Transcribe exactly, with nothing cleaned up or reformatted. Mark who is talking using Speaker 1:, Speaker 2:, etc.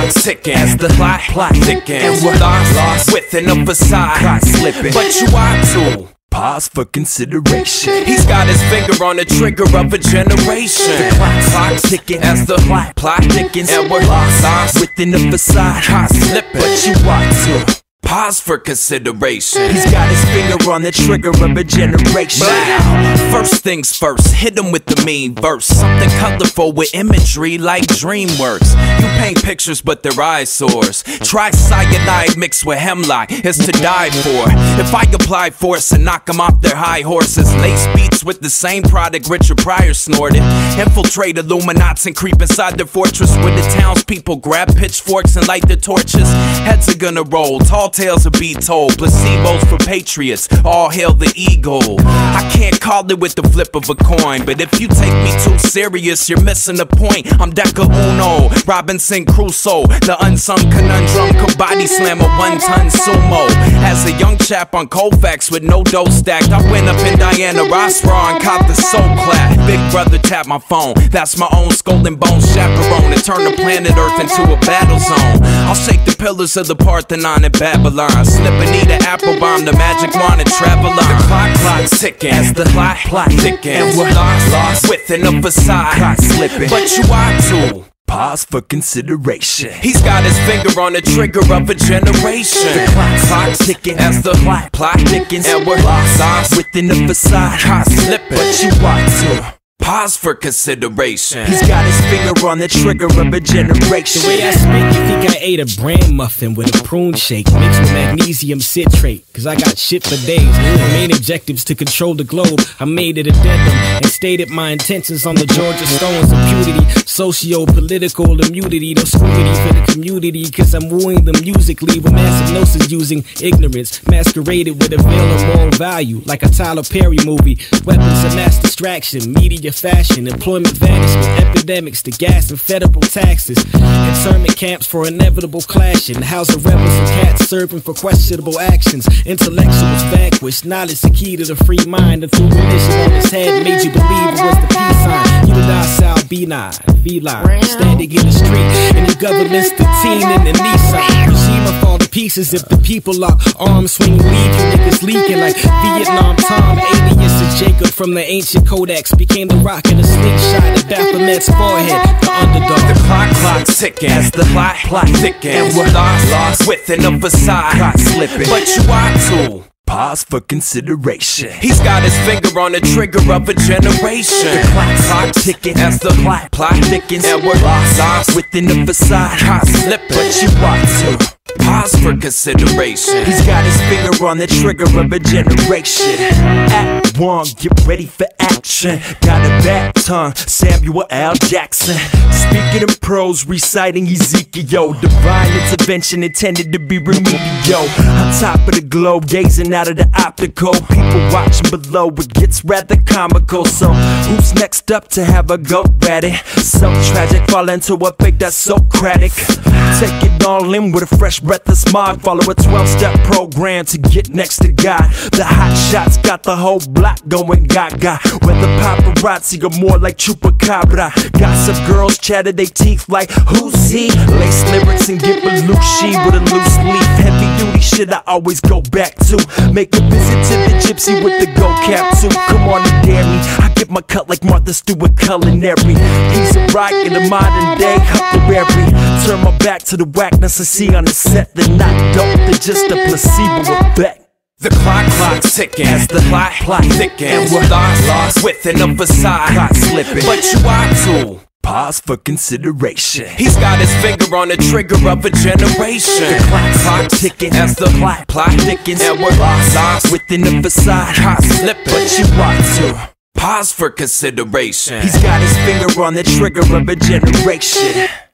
Speaker 1: clock's ticking as the plot, plot thickens, and we're lost, lost within a facade, caught slipping, but you ought to pause for consideration. He's got his finger on the trigger of a generation. The clock, clock's ticking as the plot, plot thickens, and we're lost, lost within the facade, caught slipping, but you ought to pause for consideration. He's got his finger on the trigger of a generation. Wow. First things first, hit him with the mean verse. Something colorful with imagery like DreamWorks. You paint pictures but their eyesores. Try cyanide mixed with hemlock, it's to die for. If I apply force and knock them off their high horses, lace beats with the same product Richard Pryor snorted. Infiltrate Illuminati and creep inside their fortress where the townspeople grab pitchforks and light their torches. Heads are gonna roll, tall tales will be told, placebos for patriots, all hail the eagle. I can't call it with the flip of a coin, but if you take me too serious, you're missing the point. I'm Deca Uno, Robinson Crusoe, the unsung conundrum, could body slam a one-ton sumo. As a young chap on Colfax with no dough stacked, I went up in Diana Ross raw and caught the soul clap. Big brother tapped my phone, that's my own skull and bone chaperone, and turn the planet Earth into a battle zone. I'll shake the pillars of the Parthenon and Babylon. Slip Anita Applebaum, the magic wand and travel on. The clock, clock's ticking as the plot, plot thickens, and we're lost, lost within a facade, caught slipping, but you ought to pause for consideration. He's got his finger on the trigger of a generation. The clock, clock's ticking as the plot, plot thickens, and we're lost, lost within the facade, caught slipping, but you ought to pause for consideration. He's got his finger on the trigger of a generation.
Speaker 2: The way I speak, you think I ate a bran muffin with a prune shake mixed with magnesium citrate, cause I got shit for days. My main objectives to control the globe, I made it addendum and stated my intentions on the Georgia Stones of purity, socio-political immunity, no scrutiny for the community, cause I'm wooing them musically with massive gnosis using ignorance, masqueraded with a veil of moral value, like a Tyler Perry movie. Weapons of mass distraction, media fashion, employment vanishment, epidemics to gas and federal taxes, internment camps for inevitable clashing, house of rebels and cats serving for questionable actions, intellectuals vanquished, knowledge the key to the free mind, and through religion on his head made you believe it was the peace sign. You and I sound benign, feline, standing in the street, and your government's the teen in the Nissan. Regime will fall to pieces if the people are arms swinging, leave you niggas leaking like Vietnam Tom. Alias is Jacob from the ancient codex, became the rock in a slingshot at Baphomet's forehead, the underdog.
Speaker 1: The clock, clock's ticking as the plot, plot thickens, and we're lost, lost within a facade, caught slipping, but you ought to pause for consideration. He's got his finger on the trigger of a generation. The clock, clock's ticking as the plot, plot thickens, and we're lost, lost within the facade, caught slipping, but you ought to pause for consideration. He's got his finger on the trigger of a generation. Act one, get ready for action. Got a bad tongue, Samuel L. Jackson. Speaking in prose, reciting Ezekiel. Divine intervention intended to be remedial. On top of the globe, gazing out of the optical. People watching below, it gets rather comical. So who's next up to have a go at it? So tragic, fall into a fake that's Socratic. Take it all in with a fresh breath of smog. Follow a twelve-step program to get next to God. The hot shots got the whole block going gaga. Where the paparazzi are more like chupacabra. Gossip girls chatter they teeth like who's he? Lace lyrics and get Belushi with a loose leaf. Heavy duty shit I always go back to. Make a visit to the gypsy with the go cap too. Come on and dare me, I get my cut like Martha Stewart culinary. He's a rock in the modern day Huckleberry. Turn my back to the whackness I see on the set. They're not dope, they're just a placebo effect. The clock, clock's ticking as the plot, plot thickens, and we're lost, lost within a facade, caught slipping, but you ought to pause for consideration. He's got his finger on the trigger of a generation. The clock, clock's ticking as the plot, plot thickens, and we're lost, lost within a facade, caught slipping, but you ought to pause for consideration. He's got his finger on the trigger of a generation.